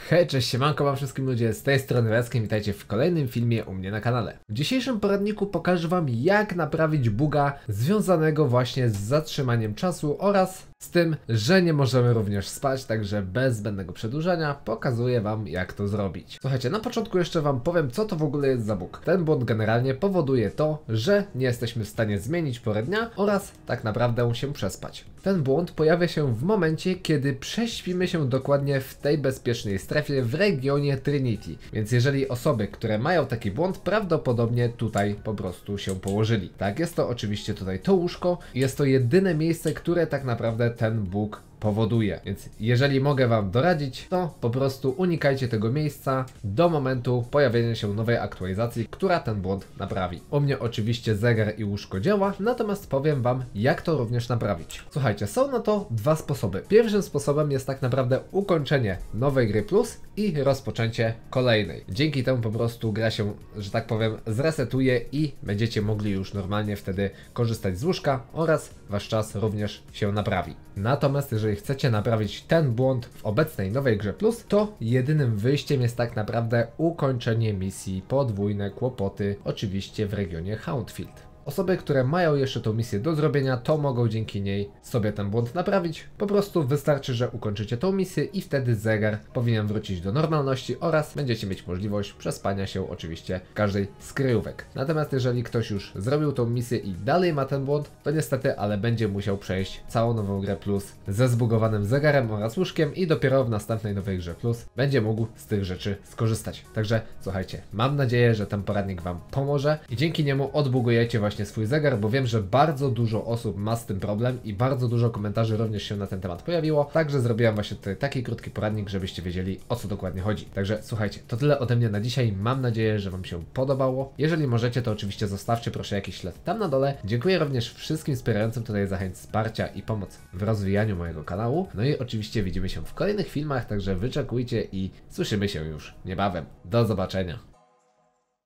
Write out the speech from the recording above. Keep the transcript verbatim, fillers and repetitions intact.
Hej, cześć, siemanko wam wszystkim ludzie, z tej strony Reckiem, witajcie w kolejnym filmie u mnie na kanale. W dzisiejszym poradniku pokażę wam, jak naprawić buga związanego właśnie z zatrzymaniem czasu oraz z tym, że nie możemy również spać, także bez zbędnego przedłużania pokazuję wam, jak to zrobić. Słuchajcie, na początku jeszcze wam powiem, co to w ogóle jest za bóg. Ten błąd generalnie powoduje to, że nie jesteśmy w stanie zmienić pory dnia oraz tak naprawdę się przespać. Ten błąd pojawia się w momencie, kiedy prześpimy się dokładnie w tej bezpiecznej strefie w regionie Trinity. Więc jeżeli osoby, które mają taki błąd, prawdopodobnie tutaj po prostu się położyli. Tak, jest to oczywiście tutaj to łóżko i jest to jedyne miejsce, które tak naprawdę ten bóg powoduje. Więc jeżeli mogę wam doradzić, to po prostu unikajcie tego miejsca do momentu pojawienia się nowej aktualizacji, która ten błąd naprawi. U mnie oczywiście zegar i łóżko działa, natomiast powiem wam, jak to również naprawić. Słuchajcie, są na to dwa sposoby. Pierwszym sposobem jest tak naprawdę ukończenie nowej gry plus i rozpoczęcie kolejnej. Dzięki temu po prostu gra się, że tak powiem, zresetuje i będziecie mogli już normalnie wtedy korzystać z łóżka oraz wasz czas również się naprawi. Natomiast jeżeli chcecie naprawić ten błąd w obecnej nowej grze plus, to jedynym wyjściem jest tak naprawdę ukończenie misji Podwójne Kłopoty, oczywiście w regionie Houndfield. Osoby, które mają jeszcze tą misję do zrobienia, to mogą dzięki niej sobie ten błąd naprawić. Po prostu wystarczy, że ukończycie tą misję i wtedy zegar powinien wrócić do normalności oraz będziecie mieć możliwość przespania się oczywiście każdej z kryjówek. Natomiast jeżeli ktoś już zrobił tą misję i dalej ma ten błąd, to niestety, ale będzie musiał przejść całą nową grę plus ze zbugowanym zegarem oraz łóżkiem i dopiero w następnej nowej grze plus będzie mógł z tych rzeczy skorzystać. Także słuchajcie, mam nadzieję, że ten poradnik wam pomoże i dzięki niemu odbugujecie właśnie swój zegar, bo wiem, że bardzo dużo osób ma z tym problem i bardzo dużo komentarzy również się na ten temat pojawiło, także zrobiłem właśnie tutaj taki krótki poradnik, żebyście wiedzieli, o co dokładnie chodzi. Także słuchajcie, to tyle ode mnie na dzisiaj, mam nadzieję, że wam się podobało. Jeżeli możecie, to oczywiście zostawcie proszę jakiś ślad tam na dole. Dziękuję również wszystkim wspierającym tutaj za chęć wsparcia i pomoc w rozwijaniu mojego kanału. No i oczywiście widzimy się w kolejnych filmach, także wyczekujcie i słyszymy się już niebawem. Do zobaczenia.